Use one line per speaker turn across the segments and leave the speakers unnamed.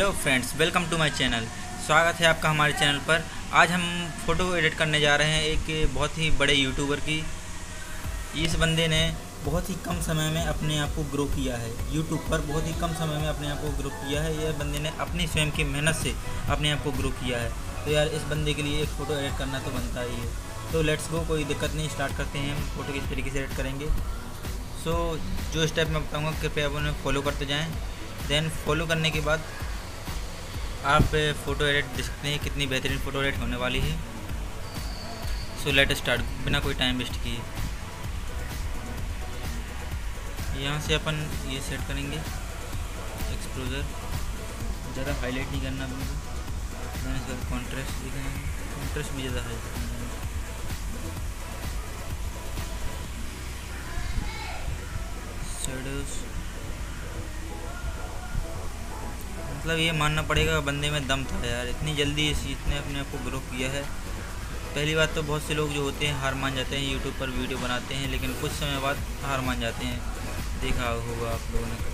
Hello friends, welcome to my channel. स्वागत है आपका हमारे चैनल पर। आज हम फ़ोटो एडिट करने जा रहे हैं एक बहुत ही बड़े यूट्यूबर की। इस बंदे ने बहुत ही कम समय में अपने आप को ग्रो किया है यूट्यूब पर। बहुत ही कम समय में अपने आप को ग्रो किया है। यह बंदे ने अपनी स्वयं की मेहनत से अपने आप को ग्रो किया है। तो यार इस बंदे के लिए एक फ़ोटो एडिट करना तो बनता ही है। तो लेट्स गो, कोई दिक्कत नहीं, स्टार्ट करते हैं। हम फ़ोटो किस तरीके से एडिट करेंगे। जो स्टेप मैं बताऊँगा कृपया आप उन्हें फॉलो करते जाएँ। देन फॉलो करने के बाद आप फ़ोटो एडिट देख सकते हैं कितनी बेहतरीन फ़ोटो एडिट होने वाली है। सो लेट स्टार्ट, बिना कोई टाइम वेस्ट किए। यहाँ से अपन ये सेट करेंगे एक्सपोजर, ज़्यादा हाईलाइट नहीं करना अपने को। मैंने इसका कॉन्ट्रास्ट दिखाना, कॉन्ट्रास्ट भी ज़्यादा हाईलाइट नहीं करना। शेडोज, मतलब ये मानना पड़ेगा बंदे में दम था यार। इतनी जल्दी इसने अपने आप को ग्रो किया है। पहली बात तो बहुत से लोग जो होते हैं हार मान जाते हैं, यूट्यूब पर वीडियो बनाते हैं लेकिन कुछ समय बाद हार मान जाते हैं। देखा होगा आप लोगों ने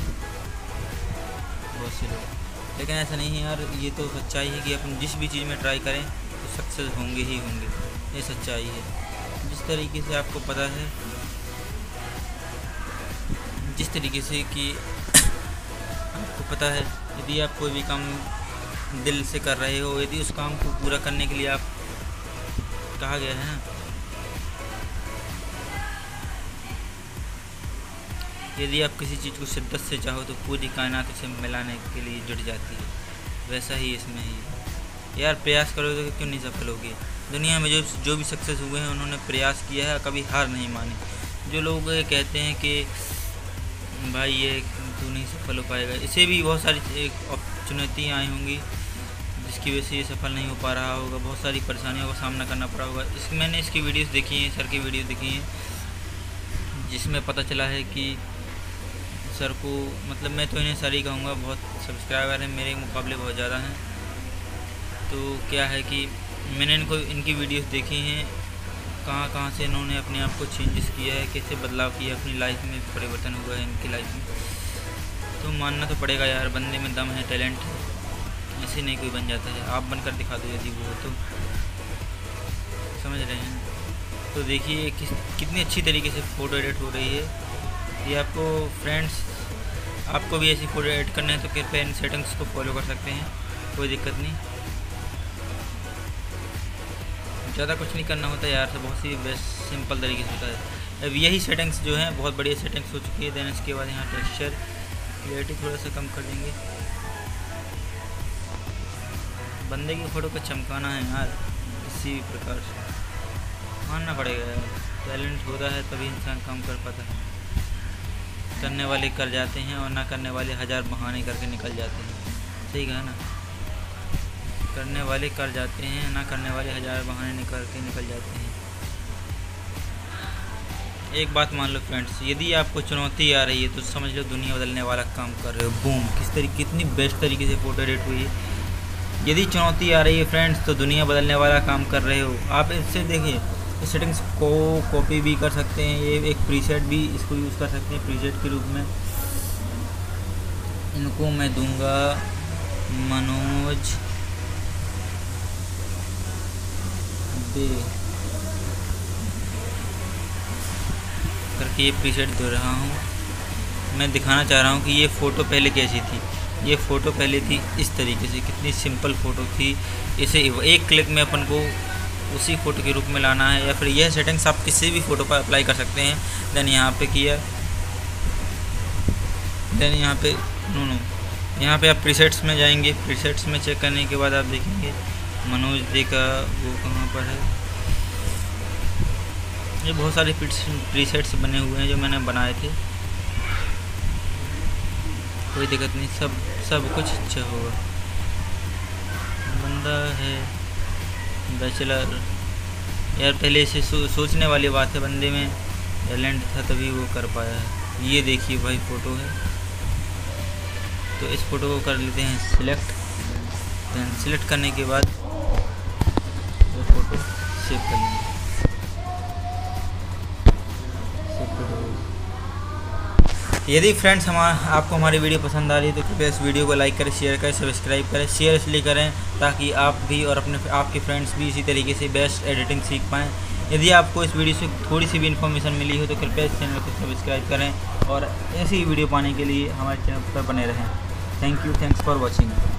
बहुत से लोग, लेकिन ऐसा नहीं है यार। ये तो सच्चाई है कि अपन जिस भी चीज़ में ट्राई करें तो सक्सेस होंगे ही होंगे। ये सच्चाई है। जिस तरीके से आपको पता है, जिस तरीके से कि आपको पता है, यदि आप कोई भी काम दिल से कर रहे हो, यदि उस काम को पूरा करने के लिए आप, कहा गया है ना, यदि आप किसी चीज़ को शिद्दत से चाहो तो पूरी कायनात उसे मिलाने के लिए जुट जाती है। वैसा ही इसमें ही यार, प्रयास करोगे तो क्यों नहीं सफल होगे। दुनिया में जो भी सक्सेस हुए हैं उन्होंने प्रयास किया है, कभी हार नहीं मानी। जो लोग कहते हैं कि भाई ये तू नहीं सफल हो पाएगा, इसे भी बहुत सारी चुनौतियाँ आई होंगी जिसकी वजह से ये सफल नहीं हो पा रहा होगा। बहुत सारी परेशानियों का सामना करना पड़ा होगा। मैंने इसकी वीडियोस देखी हैं, सर की वीडियो देखी हैं, जिसमें पता चला है कि सर को, मतलब मैं तो इन्हें सर ही कहूँगा, बहुत सब्सक्राइबर हैं मेरे मुकाबले, बहुत ज़्यादा हैं। तो क्या है कि मैंने इनकी वीडियोस देखी हैं, कहाँ से इन्होंने अपने आप को चेंजेस किया है, कैसे बदलाव किया है, अपनी लाइफ में परिवर्तन हुआ है इनकी लाइफ में। तो मानना तो पड़ेगा यार, बंदे में दम है, टैलेंट है। ऐसे नहीं कोई बन जाता है। आप बनकर दिखा दो यदि वो हो तो, समझ रहे हैं। तो देखिए कितनी अच्छी तरीके से फ़ोटो एडिट हो रही है ये। आपको फ्रेंड्स, आपको भी ऐसी फ़ोटो एडिट करना है तो कृपया इन सेटिंग्स को फॉलो कर सकते हैं, कोई दिक्कत नहीं। ज़्यादा कुछ नहीं करना होता यार, तो बहुत सी बेस्ट सिंपल तरीके से होता है। अब यही सेटिंग्स जो हैं बहुत बढ़िया सेटिंग्स हो चुकी है। देन इसके बाद यहाँ टेक्सचर क्लियरिटी थोड़ा सा कम कर देंगे। बंदे की फ़ोटो को चमकाना है यार, इसी प्रकार से मानना पड़ेगा यार। टैलेंट होता है तभी इंसान काम कर पाता है। करने वाले कर जाते हैं और ना करने वाले हज़ार बहाने करके निकल जाते हैं। सही कहा ना, करने वाले कर जाते हैं, ना करने वाले हज़ार बहाने करके निकल जाते हैं। एक बात मान लो फ्रेंड्स, यदि आपको चुनौती आ रही है तो समझ लो दुनिया बदलने वाला काम कर रहे हो। बूम, कितनी बेस्ट तरीके से फ़ोटो एडिट हुई है। यदि चुनौती आ रही है फ्रेंड्स तो दुनिया बदलने वाला काम कर रहे हो आप। इससे देखिए, इस सेटिंग्स को कॉपी भी कर सकते हैं। ये एक प्रीसेट भी इसको यूज़ कर सकते हैं प्रीसेट के रूप में। इनको मैं दूंगा मनोज दे करके ये प्रीसेट दे रहा हूँ। मैं दिखाना चाह रहा हूँ कि ये फ़ोटो पहले कैसी थी। ये फ़ोटो पहले थी इस तरीके से, कितनी सिंपल फ़ोटो थी। इसे एक क्लिक में अपन को उसी फ़ोटो के रूप में लाना है, या फिर यह सेटिंग्स आप किसी भी फ़ोटो पर अप्लाई कर सकते हैं। देन यहाँ पे किया, देन यहाँ पे यहाँ पे आप प्रीसेट्स में जाएंगे। प्रीसेट्स में चेक करने के बाद आप देखेंगे मनोज दे का वो कहाँ पर है। ये बहुत सारे प्रीसेट्स बने हुए हैं जो मैंने बनाए थे, कोई दिक्कत नहीं, सब कुछ अच्छा होगा। बंदा है बैचलर यार, पहले से सोचने वाली बात है। बंदे में टैलेंट था तभी वो कर पाया है। ये देखिए भाई फ़ोटो है, तो इस फ़ोटो को कर लेते हैं सिलेक्ट। देन सिलेक्ट करने के बाद वो फ़ोटो सेव कर लेंगे। सेव फ़ोटो यदि फ्रेंड्स आपको हमारी वीडियो पसंद आ रही है तो कृपया इस वीडियो को लाइक करें, शेयर करें, सब्सक्राइब करें। शेयर इसलिए करें ताकि आप भी और आपके फ्रेंड्स भी इसी तरीके से बेस्ट एडिटिंग सीख पाएँ। यदि आपको इस वीडियो से थोड़ी सी भी इन्फॉर्मेशन मिली हो तो कृपया इस चैनल को सब्सक्राइब करें और ऐसी वीडियो पाने के लिए हमारे चैनल पर बने रहें। Thank you, thanks for watching.